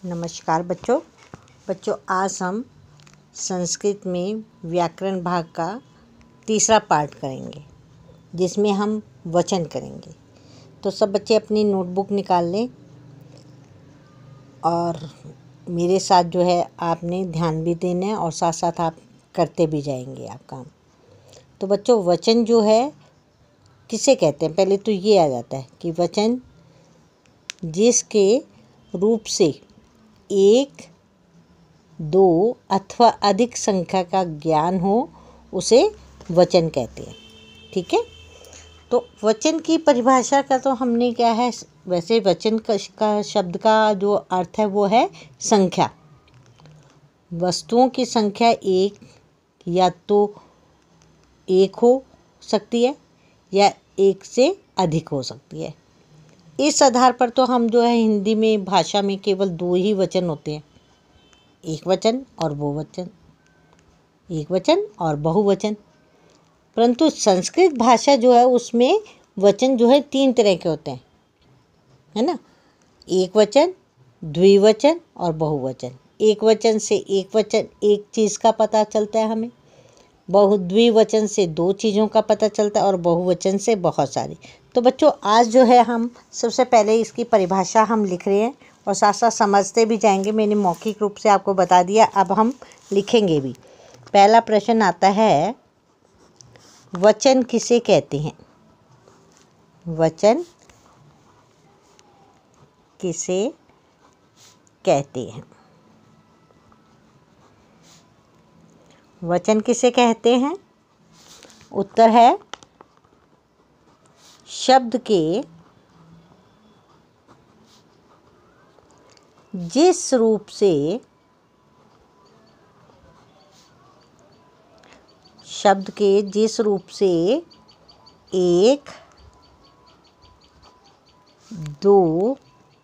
नमस्कार बच्चों आज हम संस्कृत में व्याकरण भाग का तीसरा पार्ट करेंगे जिसमें हम वचन करेंगे। तो सब बच्चे अपनी नोटबुक निकाल लें और मेरे साथ जो है आपने ध्यान भी देना है और साथ साथ आप करते भी जाएंगे आप काम। तो बच्चों वचन जो है किसे कहते हैं, पहले तो ये आ जाता है कि वचन जिसके रूप से एक, दो अथवा अधिक संख्या का ज्ञान हो उसे वचन कहते हैं। ठीक है, तो वचन की परिभाषा का तो हमने क्या है, वैसे वचन का शब्द का जो अर्थ है वो है संख्या। वस्तुओं की संख्या एक या तो एक हो सकती है या एक से अधिक हो सकती है। इस आधार पर तो हम जो है हिंदी में भाषा में केवल दो ही वचन होते हैं, एक वचन और बहुवचन, एक वचन और बहुवचन। परंतु संस्कृत भाषा जो है उसमें वचन जो है तीन तरह के होते हैं, है ना। एक वचन, द्विवचन और बहुवचन। एक वचन से एक वचन एक चीज़ का पता चलता है हमें, द्विवचन से दो चीज़ों का पता चलता है और बहुवचन से बहुत सारी। तो बच्चों आज जो है हम सबसे पहले इसकी परिभाषा हम लिख रहे हैं और साथ साथ समझते भी जाएंगे। मैंने मौखिक रूप से आपको बता दिया, अब हम लिखेंगे भी। पहला प्रश्न आता है, वचन किसे कहते हैं? वचन किसे कहते हैं? वचन किसे कहते हैं? उत्तर है शब्द के जिस रूप से एक, दो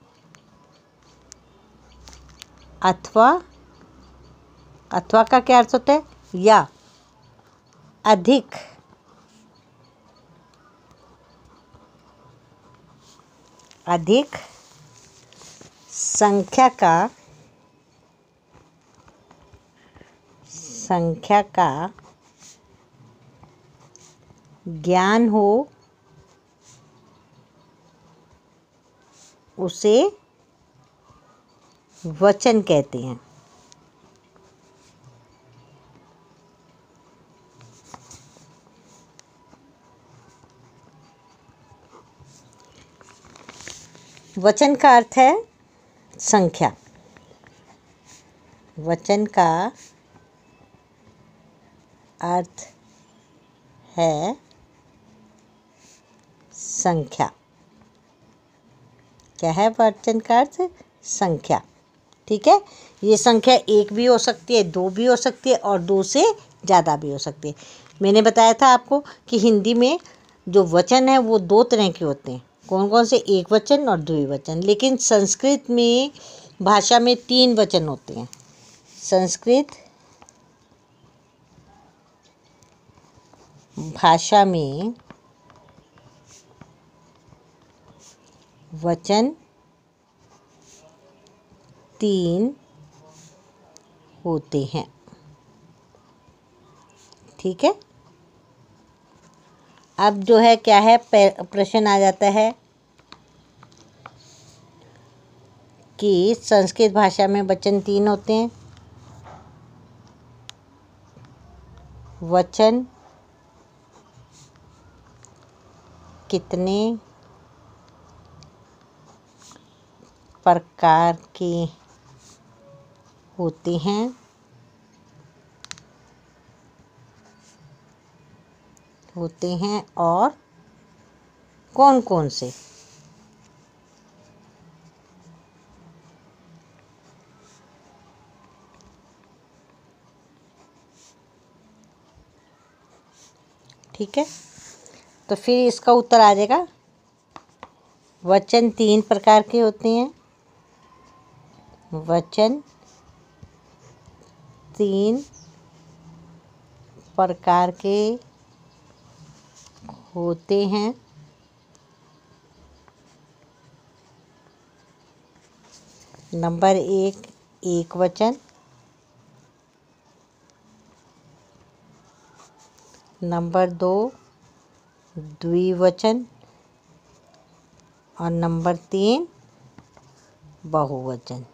अथवा का क्या अर्थ होता है, या अधिक संख्या का ज्ञान हो उसे वचन कहते हैं। वचन का अर्थ है संख्या। वचन का अर्थ है संख्या। क्या है वचन का अर्थ? संख्या। ठीक है, ये संख्या एक भी हो सकती है, दो भी हो सकती है और दो से ज़्यादा भी हो सकती है। मैंने बताया था आपको कि हिंदी में जो वचन है वो दो तरह के होते हैं। कौन कौन से? एक वचन और द्विवचन। लेकिन संस्कृत में भाषा में तीन वचन होते हैं। संस्कृत भाषा में वचन तीन होते हैं। ठीक है, अब जो है क्या है, प्रश्न आ जाता है कि संस्कृत भाषा में वचन तीन होते हैं। वचन कितने प्रकार के होते हैं? और कौन कौन से? ठीक है, तो फिर इसका उत्तर आ जाएगा, वचन तीन प्रकार के होते हैं। वचन तीन प्रकार के होते हैं। नंबर 1 एक वचन, नंबर 2 द्विवचन और नंबर 3 बहुवचन।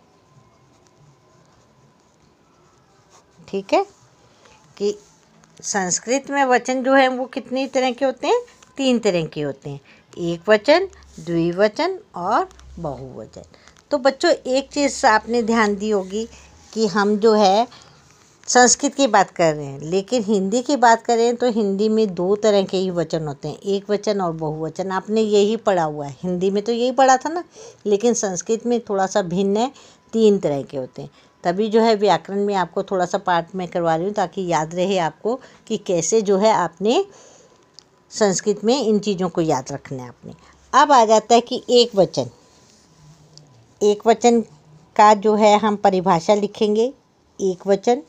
ठीक है कि संस्कृत में वचन जो है वो कितनी तरह के होते हैं? 3 तरह के होते हैं, एक वचन, द्विवचन और बहुवचन। तो बच्चों एक चीज़ आपने ध्यान दी होगी कि हम जो है संस्कृत की बात कर रहे हैं, लेकिन हिंदी की बात करें तो हिंदी में 2 तरह के ही वचन होते हैं, एक वचन और बहुवचन। आपने यही पढ़ा हुआ है, हिंदी में तो यही पढ़ा था ना, लेकिन संस्कृत में थोड़ा सा भिन्न है, 3 तरह के होते हैं। तभी जो है व्याकरण में आपको थोड़ा सा पाठ में करवा रही हूँ ताकि याद रहे आपको कि कैसे जो है आपने संस्कृत में इन चीज़ों को याद रखना है आपने। अब आ जाता है कि एक वचन। एक वचन का जो है हम परिभाषा लिखेंगे। एक वचन,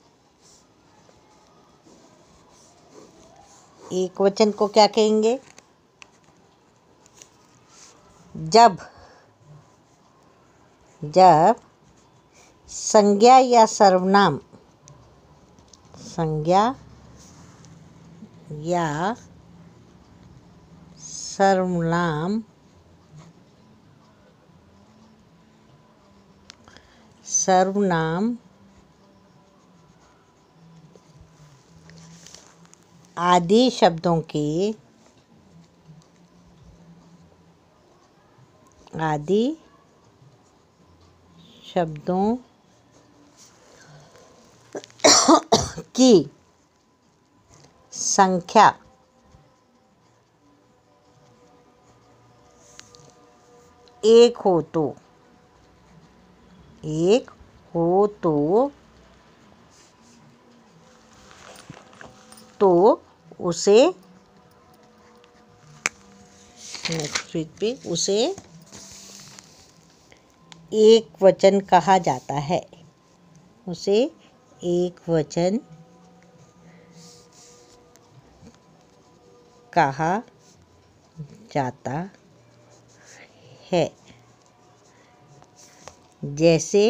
एक वचन को क्या कहेंगे? जब संज्ञा या सर्वनाम, संज्ञा या सर्वनाम आदि शब्दों की संख्या एक हो तो उसे एक वचन कहा जाता है। उसे एक वचन कहा जाता है। जैसे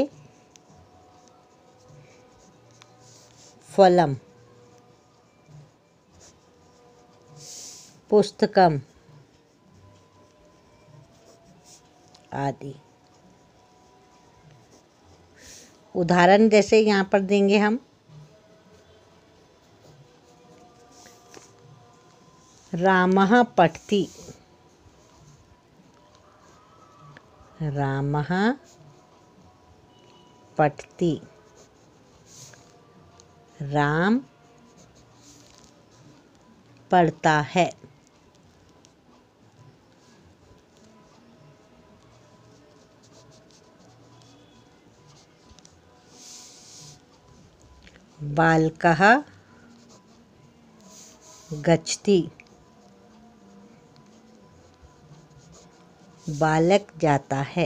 फलम, पुस्तकम आदि। उदाहरण जैसे यहाँ पर देंगे हम, रामः पठति, रामः पठति, राम पढ़ता है। बालकः गच्छति, बालक जाता है।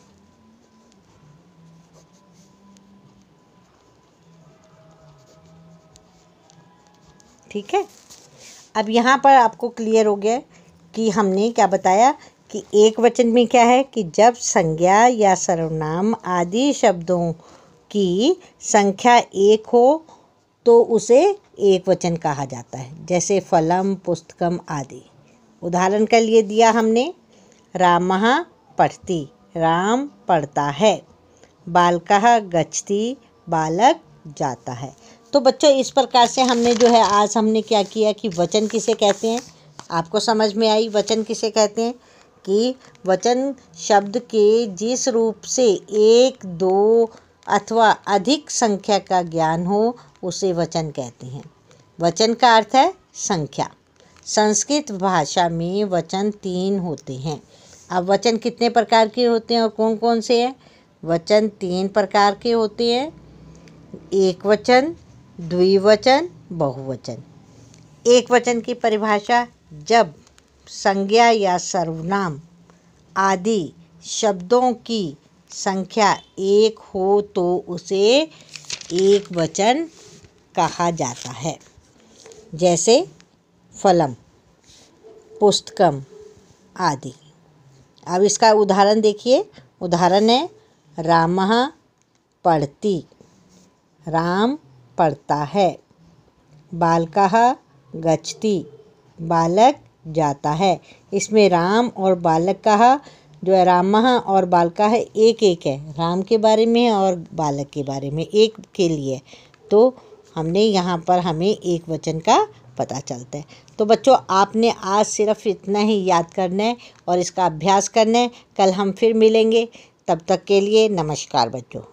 ठीक है, अब यहाँ पर आपको क्लियर हो गया कि हमने क्या बताया कि एक वचन में क्या है कि जब संज्ञा या सर्वनाम आदि शब्दों की संख्या एक हो तो उसे एक वचन कहा जाता है। जैसे फलम, पुस्तकम आदि। उदाहरण के लिए दिया हमने, रामः पठति, राम पढ़ता है। बालकः गच्छति, बालक जाता है। तो बच्चों इस प्रकार से हमने जो है आज हमने क्या किया कि वचन किसे कहते हैं, आपको समझ में आई वचन किसे कहते हैं? कि वचन शब्द के जिस रूप से एक, दो अथवा अधिक संख्या का ज्ञान हो उसे वचन कहते हैं। वचन का अर्थ है संख्या। संस्कृत भाषा में वचन 3 होते हैं। अब वचन कितने प्रकार के होते हैं और कौन कौन से हैं? वचन 3 प्रकार के होते हैं, एक वचन, द्विवचन, बहुवचन। एक वचन की परिभाषा, जब संज्ञा या सर्वनाम आदि शब्दों की संख्या एक हो तो उसे एक वचन कहा जाता है। जैसे फलम, पुस्तकम आदि। अब इसका उदाहरण देखिए। उदाहरण है रामः पढ़ति, राम पढ़ता है। बालकः गच्छति, बालक जाता है। इसमें राम और बालकः जो है, रामः और बालकः एक एक है, राम के बारे में और बालक के बारे में, एक के लिए। तो हमने यहाँ पर हमें एक वचन का पता चलता है। तो बच्चों, आपने आज सिर्फ इतना ही याद करना है और इसका अभ्यास करना है। कल हम फिर मिलेंगे, तब तक के लिए नमस्कार बच्चों।